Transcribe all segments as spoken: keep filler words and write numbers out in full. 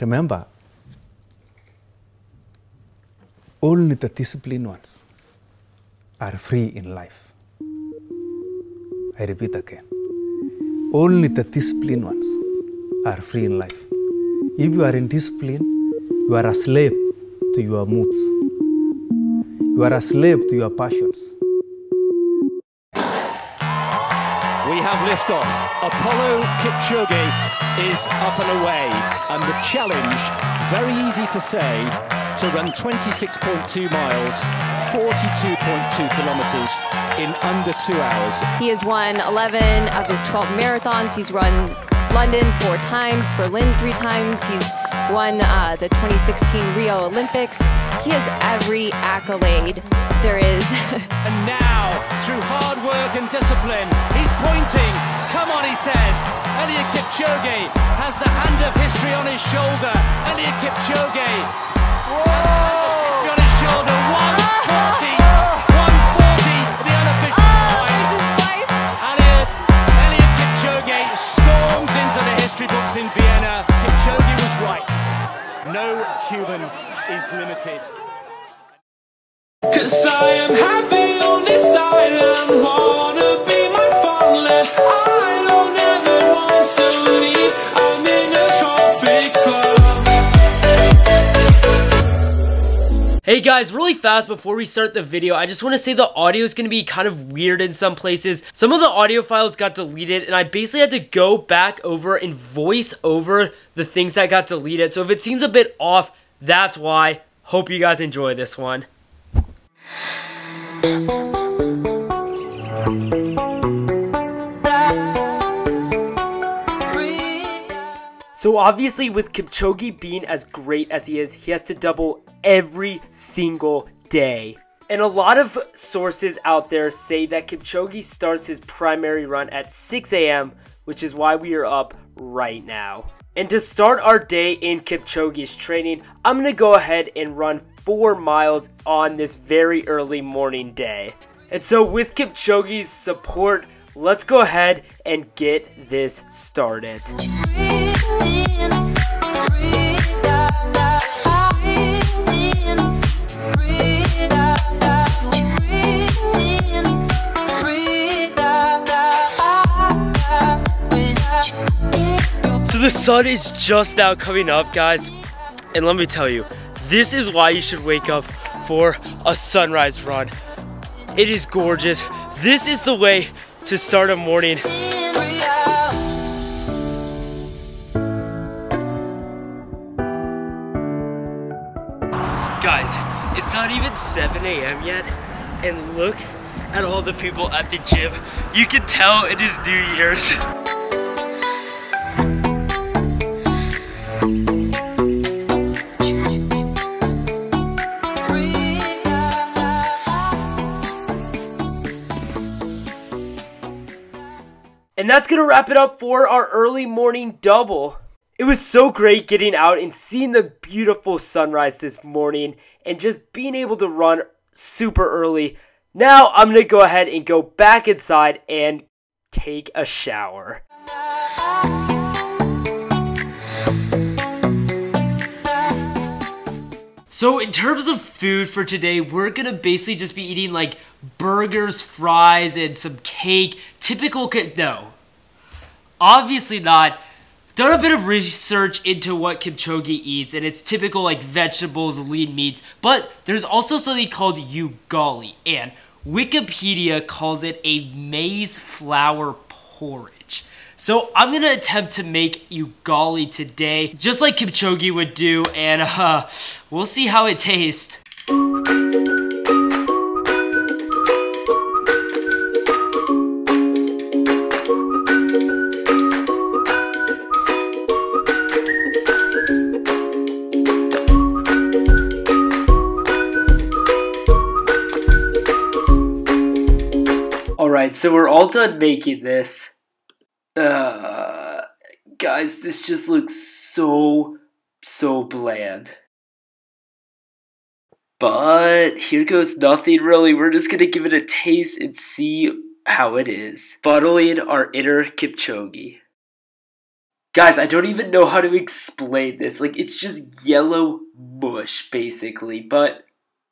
Remember, only the disciplined ones are free in life. I repeat again. Only the disciplined ones are free in life. If you are in discipline, you are a slave to your moods. You are a slave to your passions. We have liftoff. Apollo Kipchoge is up and away. And the challenge, very easy to say, to run twenty-six point two miles, forty-two point two kilometers in under two hours. He has won eleven of his twelve marathons. He's run London four times, Berlin three times. He's won uh, the twenty sixteen Rio Olympics. He has every accolade there is. And now, through hard work and discipline, he's pointing. Come on, he says. Eliud Kipchoge has the hand of history on his shoulder. Eliud Kipchoge. Whoa! On his shoulder. one forty. one forty. The unofficial oh, time. His wife. Eliud, Eliud Kipchoge storms into the history books in Vienna. Kipchoge was right. No human is limited. Cause I am happy on this island, wanna be my farmland. I don't ever want to leave, I'm in a tropic club. Hey guys, really fast before we start the video, I just want to say the audio is going to be kind of weird in some places. Some of the audio files got deleted and I basically had to go back over and voice over the things that got deleted. So if it seems a bit off, that's why. Hope you guys enjoy this one. So obviously with Kipchoge being as great as he is, he has to double every single day. And a lot of sources out there say that Kipchoge starts his primary run at six A M, which is why we are up right now. And to start our day in Kipchoge's training, I'm going to go ahead and run four miles on this very early morning day. And so with Kipchoge's support, let's go ahead and get this started. So the sun is just now coming up, guys, and let me tell you, this is why you should wake up for a sunrise run. It is gorgeous. This is the way to start a morning. Guys, it's not even seven A M yet, and look at all the people at the gym. You can tell it is New Year's. And that's going to wrap it up for our early morning double. It was so great getting out and seeing the beautiful sunrise this morning and just being able to run super early. Now I'm going to go ahead and go back inside and take a shower. So in terms of food for today, we're going to basically just be eating like burgers, fries, and some cake. Typical, no, obviously not. Done a bit of research into what Kipchoge eats, and it's typical like vegetables, lean meats, but there's also something called ugali, and Wikipedia calls it a maize flour porridge. So I'm going to attempt to make ugali today, just like Kipchoge would do, and uh, we'll see how it tastes. Alright, so we're all done making this. Uh, guys, this just looks so, so bland. But here goes nothing really. We're just gonna give it a taste and see how it is. Bottling our inner Kipchoge. Guys, I don't even know how to explain this. Like, it's just yellow mush, basically, but...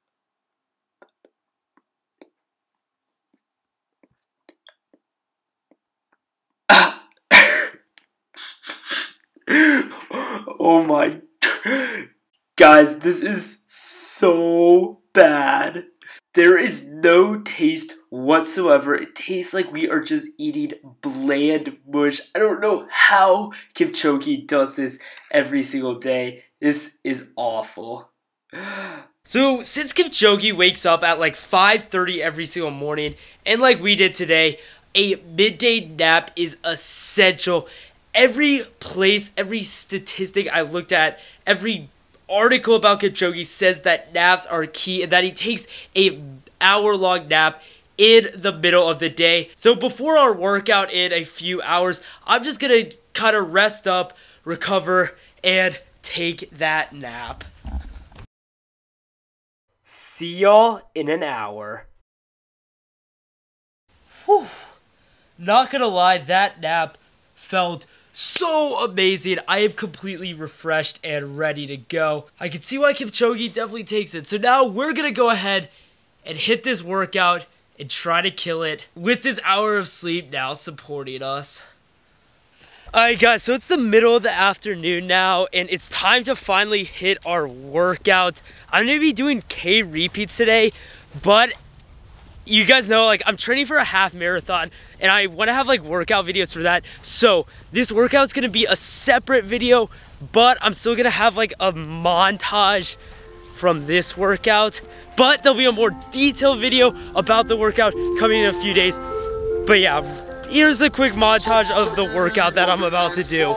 Oh my... Guys, this is so bad. There is no taste whatsoever. It tastes like we are just eating bland mush. I don't know how Kipchoge does this every single day. This is awful. So, since Kipchoge wakes up at like five thirty every single morning, and like we did today, a midday nap is essential. Every place, every statistic I looked at, every article about Kipchoge says that naps are key and that he takes a hour-long nap in the middle of the day. So before our workout in a few hours, I'm just gonna kind of rest up, recover, and take that nap. See y'all in an hour. Whew. Not gonna lie, that nap felt so amazing. I am completely refreshed and ready to go. I can see why Kipchoge definitely takes it. So now we're gonna go ahead and hit this workout and try to kill it with this hour of sleep now supporting us. Alright guys, so it's the middle of the afternoon now, and it's time to finally hit our workout. I'm gonna be doing K repeats today, but you guys know, like, I'm training for a half marathon, and I want to have, like, workout videos for that. So this workout's gonna be a separate video, but I'm still gonna have, like, a montage from this workout. But there'll be a more detailed video about the workout coming in a few days. But yeah, here's a quick montage of the workout that I'm about to do.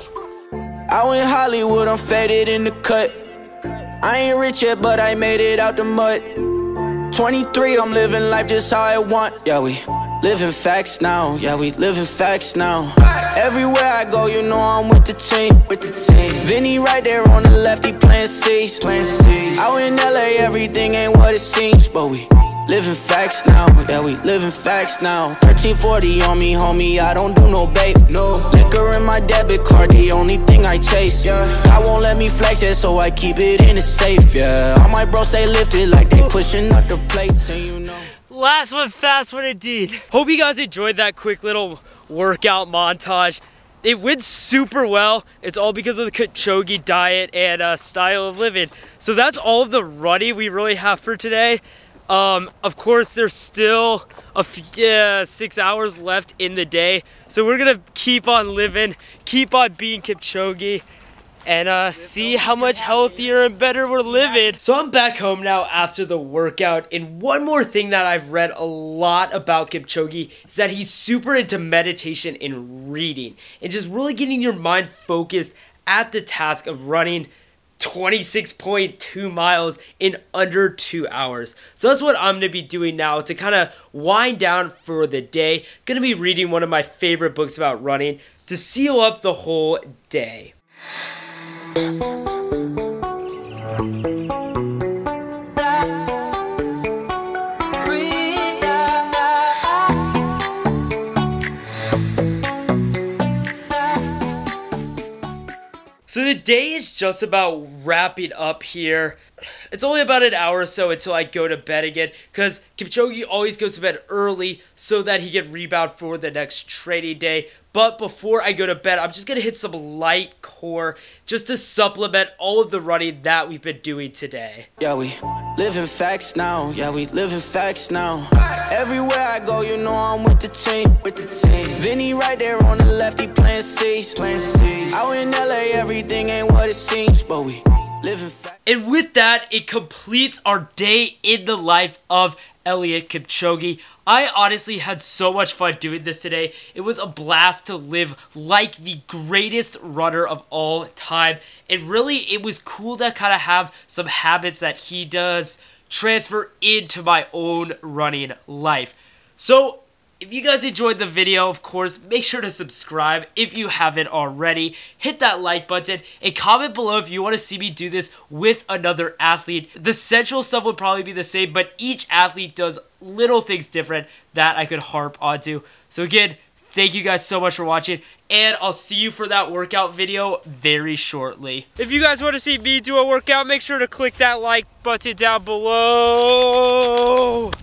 Out in Hollywood, I'm faded in the cut. I ain't rich yet, but I made it out the mud. twenty-three, I'm living life just how I want. Yeah, we living facts now. Yeah, we living facts now. Everywhere I go, you know I'm with the team. With the team. Vinny right there on the left, he playing C's. Playing C's. Out in L A, everything ain't what it seems, but we living facts now. Yeah, we living facts now. thirteen forty on me, homie. I don't do no bait. No liquor in my debit card, the only thing I chase. Yeah, I won't let me flex it, so I keep it in the safe. Yeah, all my bros stay lifted like they pushing up the plates, and you know. Last one, fast one indeed. Hope you guys enjoyed that quick little workout montage. It went super well. It's all because of the Kipchoge diet and uh, style of living. So that's all of the running we really have for today. Um, of course, there's still a few, yeah, six hours left in the day. So we're gonna keep on living, keep on being Kipchoge, and uh, see how much healthier and better we're living. So I'm back home now after the workout, and one more thing that I've read a lot about Kipchoge is that he's super into meditation and reading, and just really getting your mind focused at the task of running twenty-six point two miles in under two hours. So that's what I'm going to be doing now to kind of wind down for the day. Going to be reading one of my favorite books about running to seal up the whole day. So the day is just about wrapping up here. It's only about an hour or so until I go to bed again, because Kipchoge always goes to bed early so that he can rebound for the next training day. But before I go to bed, I'm just going to hit some light core just to supplement all of the running that we've been doing today. Yeah, we living facts now. Yeah, we living facts now. Everywhere I go, you know I'm with the team. With the team. Vinny right there on the left, he playing C's. Playing C's. Out in L A, everything ain't what it seems, but we living facts. And with that, it completes our day in the life of Eliud Kipchoge. I honestly had so much fun doing this today. It was a blast to live like the greatest runner of all time. And really, it was cool to kind of have some habits that he does transfer into my own running life. So if you guys enjoyed the video, of course, make sure to subscribe if you haven't already. Hit that like button and comment below if you want to see me do this with another athlete. The central stuff would probably be the same, but each athlete does little things different that I could harp onto. So again, Thank you guys so much for watching, and I'll see you for that workout video very shortly. If you guys want to see me do a workout, make sure to click that like button down below.